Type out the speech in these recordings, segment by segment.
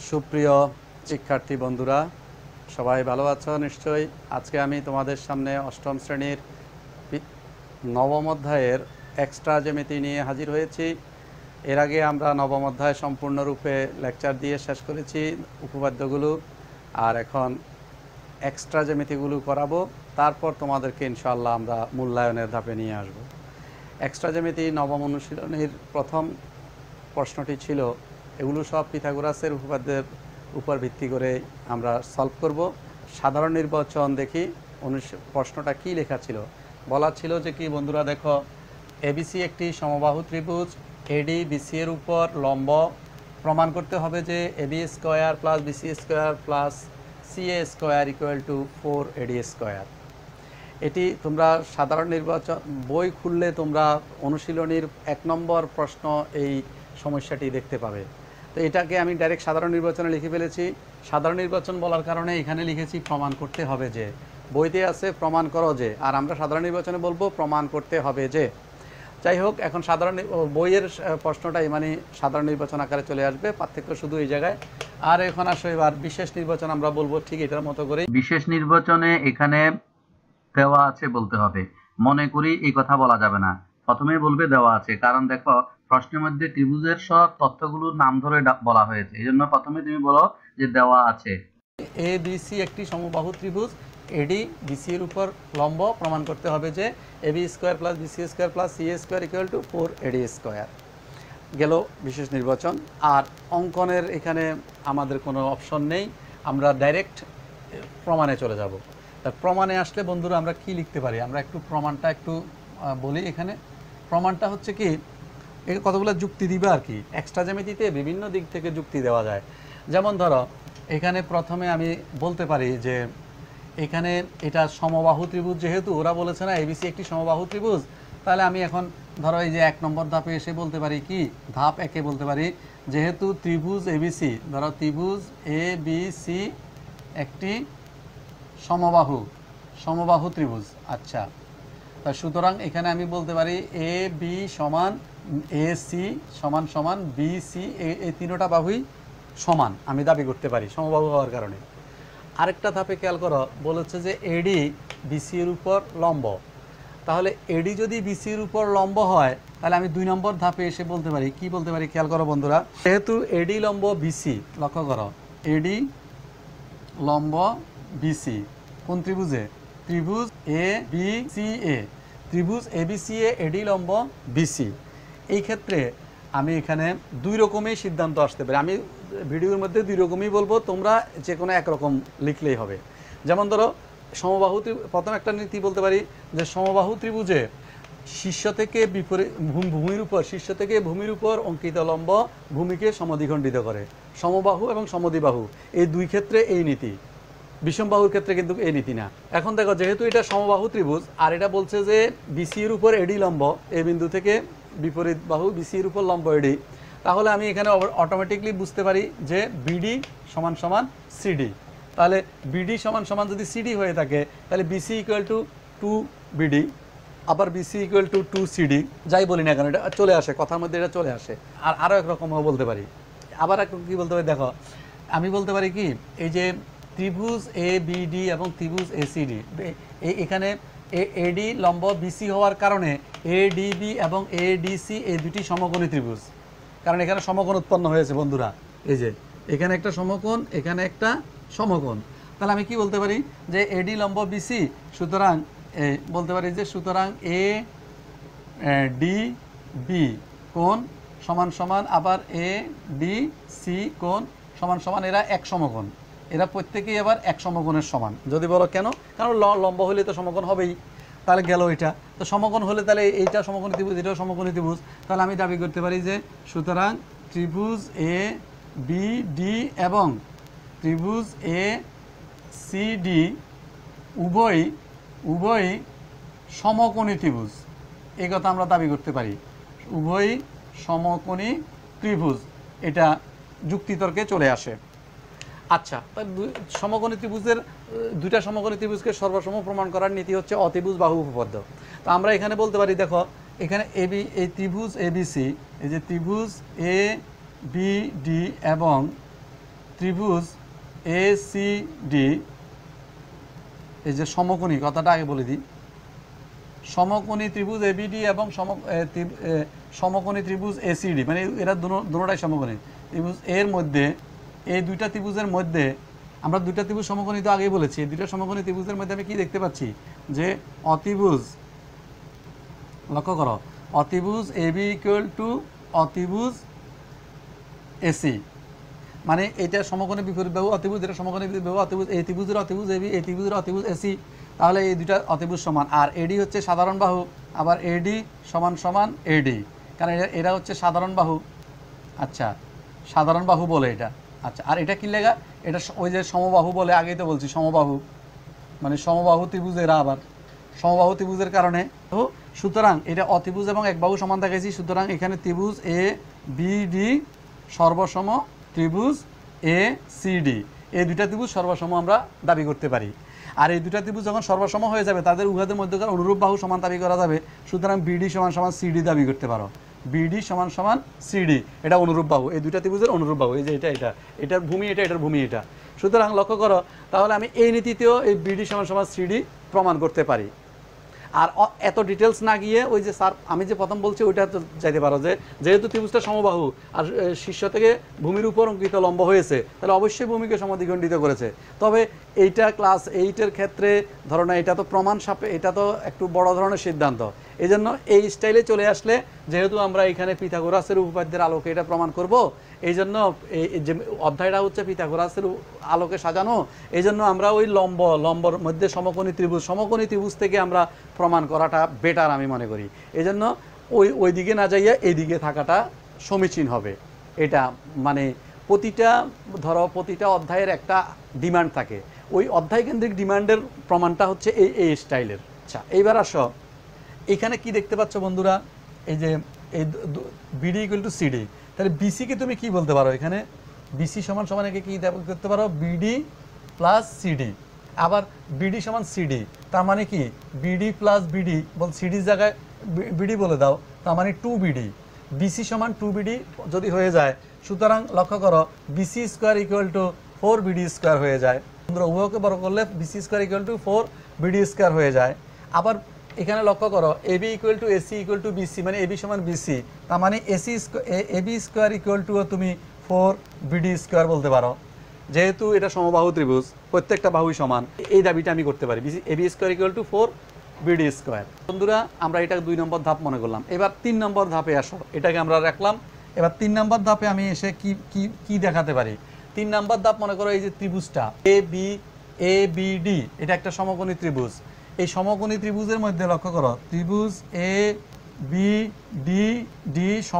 সুপ্রিয় শিক্ষার্থী বন্ধুরা, সবাই ভালো আছো নিশ্চয়ই। আজকে আমি তোমাদের সামনে অষ্টম শ্রেণীর নবম অধ্যায়ের এক্সট্রা জ্যামিতি নিয়ে হাজির হয়েছি। এর আগে আমরা নবম অধ্যায় সম্পূর্ণরূপে লেকচার দিয়ে শেষ করেছি উপপাদ্যগুলো, আর এখন এক্সট্রা জ্যামিতিগুলো করাবো। তারপর তোমাদেরকে ইনশাআল্লাহ আমরা মূল্যায়নের ধাপে নিয়ে আসব। এক্সট্রা জ্যামিতি নবম অনুশীলনীর প্রথম প্রশ্নটি ছিল, এগুলো সব পিথাগোরাসের উপপাদ্যের উপর ভিত্তি করে আমরা সলভ করব। সাধারণ নির্বাচন দেখি প্রশ্নটা কি লেখা ছিল। বলা ছিল যে কি বন্ধুরা, দেখো, এবিসি একটি সমবাহু ত্রিভুজ, এডি বিসি এর উপর লম্ব। প্রমাণ করতে হবে যে AB square plus BC square plus CA square equal to 4AD square. এটি তোমরা সাধারণ নির্বাচন বই খুললে তোমরা অনুশীলনীর 1 নম্বর প্রশ্ন এই সমস্যাটি দেখতে পাবে। তো এটাকে আমি ডাইরেক্ট সাধারণ নির্বাচনে লিখে ফেলেছি। সাধারণ নির্বাচন বলার কারণে এখানে লিখেছি প্রমাণ করতে হবে যে। বইতে আছে প্রমাণ করো যে, আর আমরা সাধারণ নির্বাচনে বলবো প্রমাণ করতে হবে যে। যাই হোক, এখন সাধারণ বইয়ের প্রশ্নটাই মানে সাধারণ নির্বাচন আকারে চলে আসবে, পার্থক্য শুধু এই জায়গায়। আর এখন আসো এবার বিশেষ নির্বাচন আমরা বলবো ঠিক এটার মতো করে। বিশেষ নির্বাচনে এখানে দেওয়া আছে বলতে হবে, মনে করি এই কথা বলা যাবে না। প্রথমেই বলবে দেওয়া আছে, কারণ দেখো প্রশ্নের মধ্যে ত্রিভুজের সব তথ্যগুলোর নাম ধরে বলা হয়েছে, এই জন্য প্রথমে তুমি বলো যে দেওয়া আছে। এ বিসি একটি সমবাহু ত্রিভুজ, এডি বিসি এর উপর লম্ব। প্রমাণ করতে হবে যে AB square plus BC square plus CA square equal to 4AD square. গেল বিশেষ নির্বাচন। আর অঙ্কনের এখানে আমাদের কোনো অপশন নেই, আমরা ডাইরেক্ট প্রমাণে চলে যাব। তা প্রমাণে আসলে বন্ধুরা আমরা কি লিখতে পারি, আমরা একটু প্রমাণটা একটু বলি। এখানে প্রমাণটা হচ্ছে কি, কতগুলো যুক্তি দিবে আর কি। এক্সট্রা জ্যামিতিতে বিভিন্ন দিক থেকে যুক্তি দেওয়া যায়। যেমন ধরো, এখানে প্রথমে আমি বলতে পারি যে এখানে এটা সমবাহু ত্রিভুজ, যেহেতু ওরা বলেছে না এবিসি একটি সমবাহু ত্রিভুজ, তাহলে আমি এখন ধরো এই যে 1 নম্বর ধাপে এসে বলতে পারি কি, ধাপ 1-এ বলতে পারি যেহেতু ত্রিভুজ এবিসি, ধরো ত্রিভুজ এ বি সি একটি সমবাহু ত্রিভুজ। আচ্ছা, তা সুতরাং এখানে আমি বলতে পারি এ বি সমান এ সি সমান সমান বি সি, এই তিনটা বাহুই সমান আমি দাবি করতে পারি সমবাহু হওয়ার কারণে। আরেকটা ধাপে খেয়াল করো, বলেছে যে এডি বিসি এর উপর লম্ব। তাহলে এডি যদি বিসি এর উপর লম্ব হয়, তাহলে আমি 2 নম্বর ধাপে এসে বলতে পারি কি বলতে পারি, খেয়াল করো বন্ধুরা, যেহেতু এডি লম্ব বিসি, লক্ষ্য করো এডি লম্ব বিসি কোন ত্রিভুজে, ত্রিভুজ এ বি সি এ, ত্রিভুজ এ বি সি এ এডি লম্ব বিসি। এই ক্ষেত্রে আমি এখানে 2 রকমই সিদ্ধান্ত আসতে পারে। আমি ভিডিওর মধ্যে 2 রকমই বলবো, তোমরা যে কোনো একরকম লিখলেই হবে। যেমন ধরো সমবাহু, প্রথম একটা নীতি বলতে পারি যে সমবাহু ত্রিভুজে শীর্ষ থেকে বিপরীত ভূমির উপর, শীর্ষ থেকে ভূমির উপর অঙ্কিত লম্ব ভূমিকে সমদ্বিখণ্ডিত করে। সমবাহু এবং সমদ্বিবাহু এই 2 ক্ষেত্রে এই নীতি, বিষমবাহুর ক্ষেত্রে কিন্তু এই নীতি না। এখন দেখো, যেহেতু এটা সমবাহু ত্রিভুজ আর এটা বলছে যে বিসি এর উপর এডি লম্ব, এই বিন্দু থেকে বিপরীত বাহু বিসি এর উপর লম্ব এডি, তাহলে আমি এখানে অটোমেটিকলি বুঝতে পারি যে বিডি সমান সমান সিডি। তাহলে বিডি সমান সমান যদি সিডি হয়ে থাকে, তাহলে বিসি ইকুয়াল টু 2BD, আবার বিসি ইকুয়াল টু 2CD, যাই বলি না কেন এটা চলে আসে, কথার মধ্যে এটা চলে আসে। আর আরও একরকমও বলতে পারি, আবার এক কী বলতে পারি, দেখো আমি বলতে পারি কি, এই যে ত্রিভুজ এ বিডি এবং ত্রিভুজ এসিডি, এখানে এডি লম্ব বিসি হওয়ার কারণে এডিবি এবং এডিসি এই 2টি সমকোণী ত্রিভুজ, কারণ এখানে সমকোণ উৎপন্ন হয়েছে বন্ধুরা। এই যে এখানে একটা সমকোণ, এখানে একটা সমকোণ। তাহলে আমি কি বলতে পারি যে এডি লম্ব বিসি, সুতরাং বলতে পারি যে সুতরাং এ ডি বি কোণ সমান সমান আবার এ ডি সি কোণ সমান সমান, এরা এক সমকোণ, এরা প্রত্যেকেই আবার এক সমকোণের সমান। যদি বলো কেন, কারণ লম্ব হলে তো সমকোণ হবেই। তাহলে গেল এটা, তো সমকোণ হলে তাহলে এইটা সমকোণী ত্রিভুজ, এটাও সমকোণী ত্রিভুজ। তাহলে আমি দাবি করতে পারি যে সুতরাং ত্রিভুজ এ বি ডি এবং ত্রিভুজ এ সি ডি উভয়ই সমকোণী ত্রিভুজ, এই কথা আমরা দাবি করতে পারি। উভয়ই সমকোণী ত্রিভুজ, এটা যুক্তিতর্কে চলে আসে। আচ্ছা, সমকোণী ত্রিভুজের 2টা সমকোণী ত্রিভুজকে সর্বসম প্রমাণ করার নীতি হচ্ছে অত্রিভুজ বাহু উপপাদ্য। তো আমরা এখানে বলতে পারি, দেখো এখানে এবি, এই ত্রিভুজ এবিসি, এই যে ত্রিভুজ এ বি ডি এবং ত্রিভুজ এ সি ডি, এই যে সমকোণী কথাটা আগে বলে দিই, সমকোণী ত্রিভুজ এবিডি এবং সমকোণী ত্রিভুজ এসিডি, মানে এরা দুটোটাই সমকোণী ত্রিভুজ। এর মধ্যে এই দুইটা ত্রিভুজের মধ্যে আমরা দুইটা ত্রিভুজ সমকোণী তো আগেই বলেছি, এই দুইটা সমকোণী ত্রিভুজের মধ্যে আমি কি দেখতে পাচ্ছি যে অতিভুজ, লক্ষ্য করো, অতিভুজ এবি ইকুয়াল টু অতিভুজ এসি, মানে এটা সমকোণী বিপরীত বাহু অতিভুজ, এটা সমকোণী বিপরীত বাহু অতিভুজ, এই ত্রিভুজের অতিভুজ এবি, এই ত্রিভুজের অতিভুজ এসি, তাহলে এই দুইটা অতিভুজ সমান। আর এডি হচ্ছে সাধারণ বাহু, আবার এডি সমান সমান এডি, কারণ এরা হচ্ছে সাধারণ বাহু। আচ্ছা, সাধারণ বাহু বলে এটা। আচ্ছা, আর এটা কি লেখা, এটা ওই যে সমবাহু বলে, আগেই তো বলছি সমবাহু, মানে সমবাহু ত্রিভুজ এরা আবার সমবাহু ত্রিভুজের কারণে। তো সুতরাং এটা অতিভুজ এবং এক বাহু সমান দেখাইছি, সুতরাং এখানে ত্রিভুজ এ বি ডি সর্বসম ত্রিভুজ এ সি ডি, এই দুইটা ত্রিভুজ সর্বসম আমরা দাবি করতে পারি। আর এই দুইটা ত্রিভুজ যখন সর্বসম হয়ে যাবে তাদের উভয়ের মধ্যকার অনুরূপ বাহু সমান দাবি করা যাবে, সুতরাং বিডি সমান সমান সিডি দাবি করতে পারো। বিডি সমান সমান সিডি, এটা অনুরূপ বাহু, এই দুইটা ত্রিভুজের অনুরূপ বাহু, এই যে এটার ভূমি এটা, এটার ভূমি এটা। সুতরাং লক্ষ্য করো, তাহলে আমি এই নীতিতেও এই বিডি সমান সমান সিডি প্রমাণ করতে পারি। আর এত ডিটেলস না গিয়ে ওই যে স্যার আমি যে প্রথম বলছি ওইটা তো চাইতে পারো, যে যেহেতু ত্রিভুজটা সমবাহু আর শীর্ষ থেকে ভূমির উপর অঙ্কিত লম্ব হয়েছে, তাহলে অবশ্যই ভূমিকে সমদ্বিখণ্ডিত করেছে। তবে এইটা ক্লাস 8-এর ক্ষেত্রে ধরো না, এটা তো প্রমাণ সাপে, এটা তো একটু বড় ধরনের সিদ্ধান্ত, এই জন্য এই স্টাইলে চলে আসলে, যেহেতু আমরা এখানে পিথাগোরাসের উপপাদ্যের আলোকে এটা প্রমাণ করব, এই জন্য এই যে অধ্যায়টা হচ্ছে পিথাগোরাসের আলোকে সাজানো, এই জন্য আমরা ওই লম্বর মধ্যে সমকোণী ত্রিভুজ থেকে আমরা প্রমাণ করাটা বেটার আমি মনে করি। এই জন্য ওই দিকে না যাইয়া এই দিকে থাকাটা সমীচীন হবে। এটা মানে প্রতিটা অধ্যায়ের একটা ডিমান্ড থাকে, ওই অধ্যায় কেন্দ্রিক ডিমান্ডের প্রমাণটা হচ্ছে এই স্টাইলের। আচ্ছা, এইবার আসো, এখানে কি দেখতে পাচ্ছ বন্ধুরা, এই যে এই বিডি ইকুয়াল টু সিডি, তাহলে বিসিকে তুমি কি বলতে পারো, এখানে বিসি সমান সমান একে কি করতে পারো, বিডি প্লাস সিডি। আবার বিডি সমান সিডি, তার মানে কি বিডি প্লাস বিডি বল, সিডির জায়গায় বিডি বলে দাও, তার মানে 2BD। বিসি সমান 2BD যদি হয়ে যায়, সুতরাং লক্ষ্য করো BC square equal to 4BD square হয়ে যায়। উভয়কে বড় করলে BC square equal to 4BD square হয়ে যায়। আবার এখানে লক্ষ্য করো AB equal to AC equal to BC, মানে এবি সমান বিসি, তার মানে এবি স্কোয়ার ইকুয়াল টু তুমি 4BD স্কোয়ার বলতে পারো। যেহেতু এটা সমবাহু ত্রিভুজ, প্রত্যেকটা বাহুই সমান, এই দাবিটা আমি করতে পারি, AB square equal to 4BD square. বন্ধুরা, আমরা এটা 2 নম্বর ধাপ মনে করলাম। এবার 3 নম্বর ধাপে আসো, এটাকে আমরা রাখলাম। এবার 3 নম্বর ধাপে আমি এসে কি দেখাতে পারি। 3 নম্বর ধাপ মনে করো, এই যে ত্রিভুজটা ABD, এটা একটা সমকোণী ত্রিভুজ। এই সমকোণী ত্রিভুজের মধ্যে লক্ষ্য করো, ত্রিভুজ ABD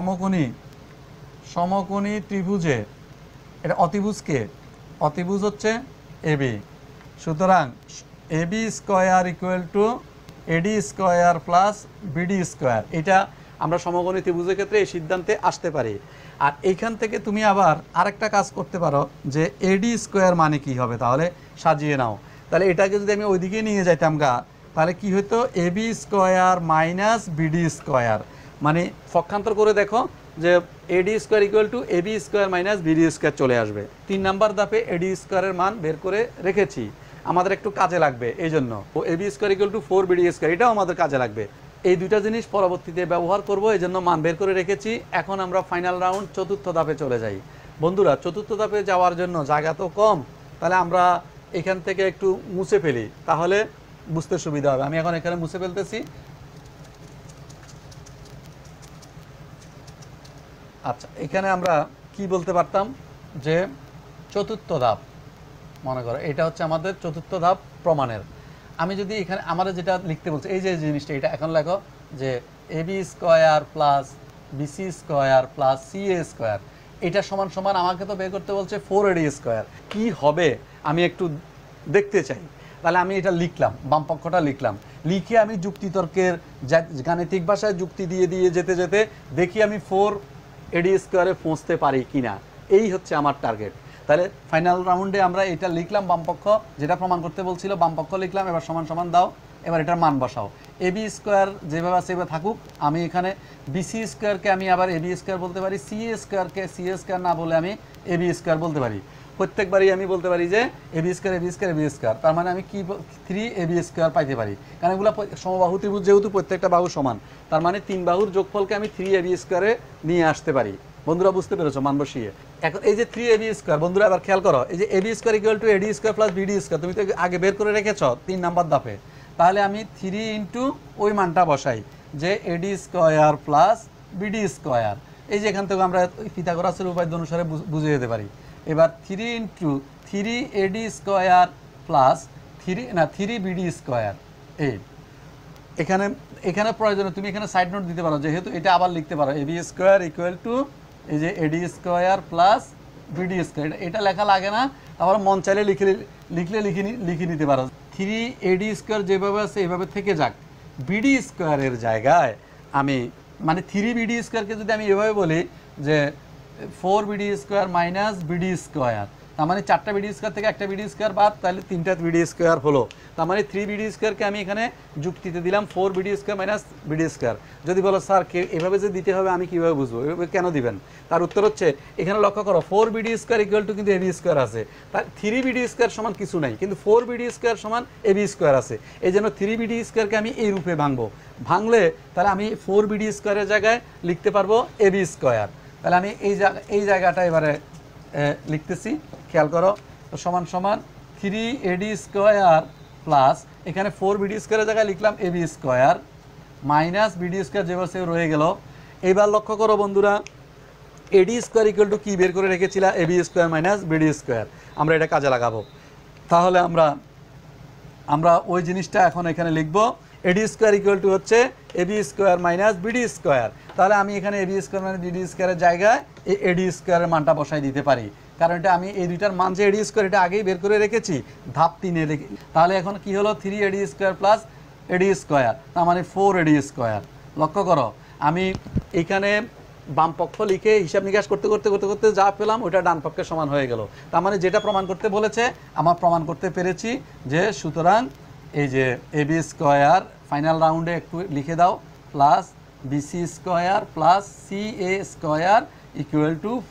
সমকোণী ত্রিভুজে এটা অতিভুজকে, অতিভুজ হচ্ছে এবি, সুতরাং AB square equal to AD square plus BD square. এটা আমরা সমকোণী ত্রিভুজের ক্ষেত্রে এই সিদ্ধান্তে আসতে পারি। আর এইখান থেকে তুমি আবার আরেকটা কাজ করতে পারো, যে এডি স্কোয়ার মানে কি হবে, তাহলে সাজিয়ে নাও। তাহলে এটাকে যদি আমি ওইদিকে নিয়ে যাইতাম তাহলে কি হতো, AB square minus BD square, মানে পক্ষান্তর করে দেখো যে AD square equal to AB square minus BD square চলে আসবে। 3 নম্বর ধাপে এডি স্কোয়ারের মান বের করে রেখেছি, আমাদের একটু কাজে লাগবে, এই জন্য ও AB square equal to 4BD square, এটাও আমাদের কাজে লাগবে। এই দুইটা জিনিস পরবর্তীতে ব্যবহার করব, এই জন্য মান বের করে রেখেছি। এখন আমরা ফাইনাল রাউন্ড 4র্থ ধাপে চলে যাই। বন্ধুরা, 4র্থ ধাপে যাওয়ার জন্য জায়গা তো কম, তাহলে আমরা এখান থেকে একটু মুছে ফেলি, তাহলে বুঝতে সুবিধা হবে। আমি এখন এখানে মুছে ফেলতেছি। আচ্ছা, এখানে আমরা কি বলতে পারতাম, যে 4র্থ ধাপ মনে করো, এটা হচ্ছে আমাদের 4র্থ ধাপ প্রমাণের। আমি যদি এখানে আমাদের যেটা লিখতে বলছি, এই যে জিনিসটা, এটা এখন লেখো যে AB square plus BC square plus CA square, এটা সমান সমান আমাকে তো বের করতে বলছে 4AD স্কোয়ার। কি হবে আমি একটু দেখতে চাই, তাহলে আমি এটা লিখলাম, বাম পক্ষটা লিখলাম, লিখে আমি যুক্তিতর্কের গাণিতিক ভাষায় যুক্তি দিয়ে যেতে যেতে দেখি আমি 4AD স্কোয়ারে পৌঁছতে পারি কিনা, এই হচ্ছে আমার টার্গেট। তাহলে ফাইনাল রাউন্ডে আমরা এটা লিখলাম, বামপক্ষ যেটা প্রমাণ করতে বলছিল বামপক্ষ লিখলাম, এবার সমান সমান দাও, এবার এটার মান বসাও। এবি স্কোয়ার যেভাবে আছে সেভাবে থাকুক, আমি এখানে বিসি স্কোয়ারকে আমি আবার এবি স্কোয়ার বলতে পারি, সিএ স্কোয়ারকে সিএ স্কোয়ার না বলে আমি এবি স্কোয়ার বলতে পারি। প্রত্যেকবারই আমি বলতে পারি যে এবি স্কোয়ার, তার মানে আমি কি 3ab² পাইতে পারি, কারণ এগুলো সমবাহু ত্রিভুজ, যেহেতু প্রত্যেকটা বাহু সমান, তার মানে 3 বাহুর যোগফলকে আমি 3ab² নিয়ে আসতে পারি। বন্ধুরা বুঝতে পেরেছো মান বসিয়ে? এখন এই যে 3ab², বন্ধুরা আবার খেয়াল করো, এই যে ab² = ad² + bd², তুমি তো আগে বের করে রেখেছো 3 নাম্বার ধাপে, তাহলে আমি 3 ইন্টু ওই মানটা বসাই যে ad² + bd²। এই যে এখান থেকে আমরা পিথাগোরাসের উপায় অনুসারে বুঝে যেতে পারি। এবার 3 ইন্টু 3ad² + 3bd², এই এখানে প্রয়োজনে তুমি এখানে সাইড নোট দিতে পারো, যেহেতু এটা আবার লিখতে পারো ab² = এই যে ad² + bd², এটা লেখা লাগে না, আবার মন চাইলে লিখে নিতে পারো। 3ad² যেভাবে আছে এইভাবে থেকে যাক, bd² এর জায়গায় আমি মানে 3bd²কে যদি আমি এভাবে বলি যে 4bd² - bd², তার মানে 4টা bd² থেকে একটা bd² বাদ, তাহলে 3টা bd² হলো, তার মানে 3bd²কে আমি এখানে যুক্তিতে দিলাম 4bd² - bd²। যদি বলো স্যার এভাবে যে দিতে হবে আমি কিভাবে বুঝবো, এভাবে কেন দিবেন, তার উত্তর হচ্ছে এখানে লক্ষ্য করো 4bd² = কিন্তু ab² আছে, তার 3bd² সমান কিছু নাই, কিন্তু 4bd² সমান ab² আছে, এই জন্য 3bd²কে আমি এই রূপে ভাঙলে তাহলে আমি 4bd² এর জায়গায় লিখতে পারবো ab²। তাহলে আমি এই জায়গাটা এবারে লিখতেছি, খেয়াল করো, তো সমান সমান 3ad² প্লাস এখানে 4bd² এর জায়গায় লিখলাম ab² মাইনাস bd² যেভাবে রয়ে গেল। এবার লক্ষ্য করো বন্ধুরা, ad² = কি বের করে রেখেছিলাম, ab² - bd², আমরা এটা কাজে লাগাবো। তাহলে আমরা ওই জিনিসটা এখন এখানে লিখব, ad² হচ্ছে ab² - bd², তাহলে আমি এখানে ab² - bd² এর জায়গায় এই ad² এর মানটা বসাই দিতে পারি, কারণ এটা আমি এই দুইটার মান যে ad² এটা আগেই বের করে রেখেছি ধাপ 3-এ লিখে। তাহলে এখন কি হলো 3ad² + ad², তার মানে 4ad²। লক্ষ্য করো আমি এখানে বাম পক্ষ লিখে হিসাব নিকাশ করতে করতে যা পেলাম ওটা ডান পক্ষের সমান হয়ে গেল, তার মানে যেটা প্রমাণ করতে বলেছে আমার প্রমাণ করতে পেরেছি যে সুতরাং এই যে ab² ফাইনাল রাউন্ডে একটু লিখে দাও প্লাস bc² + ca² =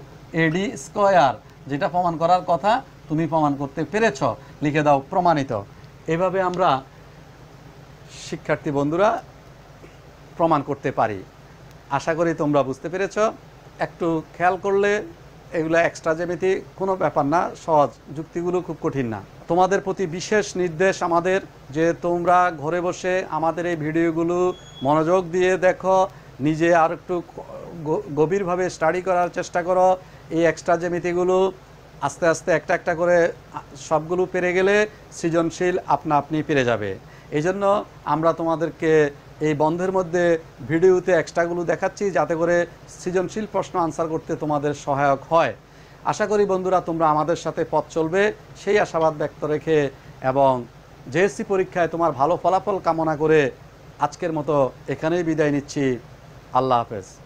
4ad², যেটা প্রমাণ করার কথা তুমি প্রমাণ করতে পেরেছ, লিখে দাও প্রমাণিত। এভাবে আমরা শিক্ষার্থী বন্ধুরা প্রমাণ করতে পারি। আশা করি তোমরা বুঝতে পেরেছ। একটু খেয়াল করলে এগুলো এক্সট্রা জ্যামিতি কোনো ব্যাপার না, সহজ, যুক্তিগুলো খুব কঠিন না। তোমাদের প্রতি বিশেষ নির্দেশ আমাদের যে তোমরা ঘরে বসে আমাদের এই ভিডিওগুলো মনোযোগ দিয়ে দেখো, নিজে আর একটু গভীরভাবে স্টাডি করার চেষ্টা করো। এই এক্সট্রা জ্যামিতিগুলো আস্তে আস্তে একটা করে সবগুলো পেরে গেলে সৃজনশীল আপনি পেরে যাবে। এই জন্য আমরা তোমাদেরকে এই বন্ধের মধ্যে ভিডিওতে এক্সট্রাগুলো দেখাচ্ছি, যাতে করে সৃজনশীল প্রশ্ন আনসার করতে তোমাদের সহায়ক হয়। আশা করি বন্ধুরা তোমরা আমাদের সাথে পথ চলবে সেই আশাবাদ ব্যক্ত রেখে এবং জেএসসি পরীক্ষায় তোমার ভালো ফলাফল কামনা করে আজকের মতো এখানেই বিদায় নিচ্ছি। আল্লাহ হাফেজ।